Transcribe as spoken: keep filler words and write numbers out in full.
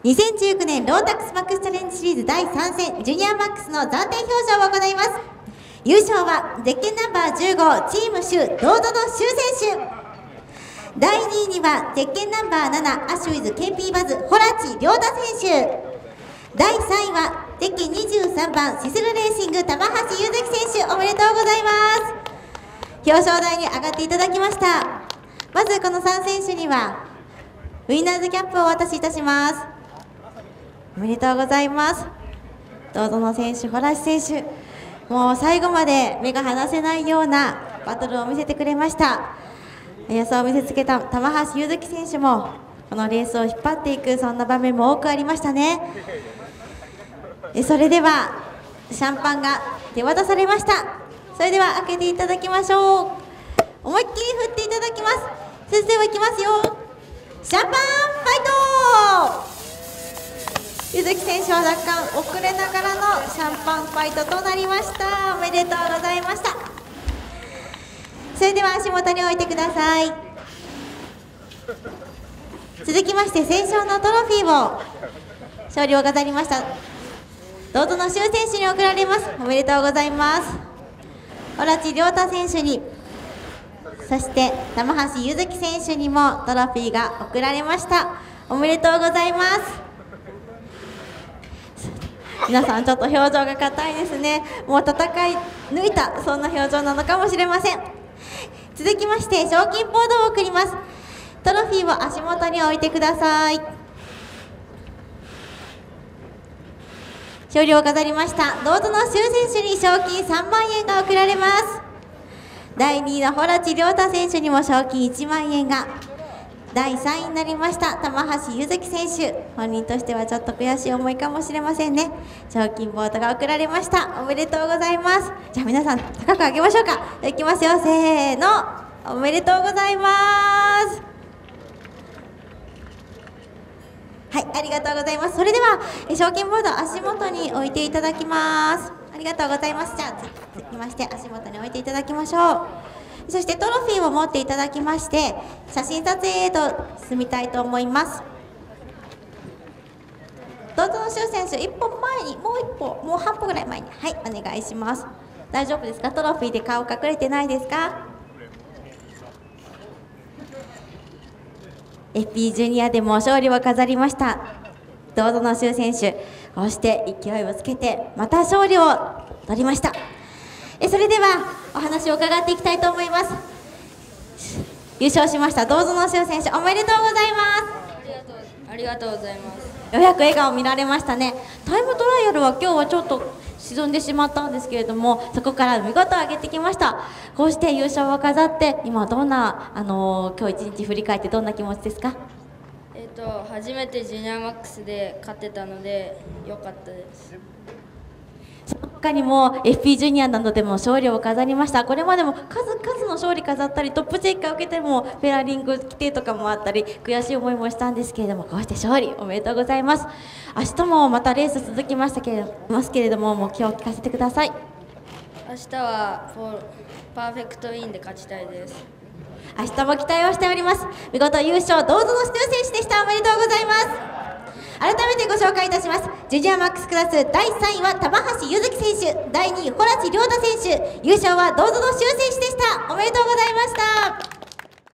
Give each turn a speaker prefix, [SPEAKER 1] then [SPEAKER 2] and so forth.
[SPEAKER 1] にせんじゅうきゅうねんロータックスマックスチャレンジシリーズだいさん戦ジュニアマックスの暫定表彰を行います。優勝はゼッケンナンバーじゅうごチームシュロードのシュ選手、だいにいにはゼッケンナンバーななアシュイズケンピーバズホラチ亮太選手、だいさんいはゼッケンにじゅうさんばんシスルレーシング玉橋優月選手、おめでとうございます。表彰台に上がっていただきました。まずこのさん選手にはウィナーズキャップをお渡しいたします。おめでとうございます。堂々選手、ホラチ選手、もう最後まで目が離せないようなバトルを見せてくれました。速さを見せつけた玉橋優月選手もこのレースを引っ張っていく、そんな場面も多くありましたね。それではシャンパンが手渡されました。それでは開けていただきましょう。思いっきり振っていただきます。それではいきますよ。シャンパンファイト。優月選手は若干遅れながらのシャンパンファイトとなりました。おめでとうございました。それでは足元に置いてください。続きまして戦勝のトロフィーを勝利を飾りました堂々のシュ選手に贈られます。おめでとうございます。ホラチ亮太選手に、そして玉橋優月選手にもトロフィーが贈られました。おめでとうございます。皆さんちょっと表情が硬いですね。もう戦い抜いたそんな表情なのかもしれません。続きまして賞金ボードを送ります。トロフィーを足元に置いてください。勝利を飾りました堂々のシュ選手に賞金さんまんえんが贈られます。だいにいのホラチ亮太選手にも賞金いちまんえんが、だいさんいになりました玉橋優月選手、本人としてはちょっと悔しい思いかもしれませんね。賞金ボードが贈られました。おめでとうございます。じゃあ皆さん高く上げましょうか。いきますよ、せーの、おめでとうございます。はい、ありがとうございます。それでは賞金ボード足元に置いていただきます。ありがとうございます。じゃあ続きまして足元に置いていただきましょう。そしてトロフィーを持っていただきまして写真撮影へと進みたいと思います。堂々のシュ選手、一歩前に、もう一歩、もう半歩ぐらい前に、はい、お願いします。大丈夫ですか？トロフィーで顔隠れてないですか？ エフピー ジュニアでも勝利を飾りました堂々のシュ選手、こうして勢いをつけてまた勝利を取りました。えそれではお話を伺っていきたいと思います。優勝しました堂々のシュ選手、おめでとうございます。
[SPEAKER 2] ありがとうございます。
[SPEAKER 1] ようやく笑顔見られましたね。タイムトライアルは今日はちょっと沈んでしまったんですけれども、そこから見事上げてきました。こうして優勝を飾って今どんな、あのー、今日一日振り返ってどんな気持ちですか？
[SPEAKER 2] えっと初めてジュニアマックスで勝てたので良かったです。
[SPEAKER 1] その他にも エフピー ジュニアなどでも勝利を飾りました。これまでも数々の勝利飾ったりトップチェッカーを受けてもペラリング規定とかもあったり悔しい思いもしたんですけれども、こうして勝利おめでとうございます。明日もまたレース続きましたけれどますけれども、目標を聞かせてください。
[SPEAKER 2] 明日はパーフェクトウィンで勝ちたいです。
[SPEAKER 1] 明日も期待をしております。見事優勝堂々のシュ選手でした。おめでとうございます。改めてご紹介いたします。ジュニアマックスクラスだいさんいは玉橋優月選手、だいにいホラチ亮太選手、優勝は堂々のシュ選手でした。おめでとうございました。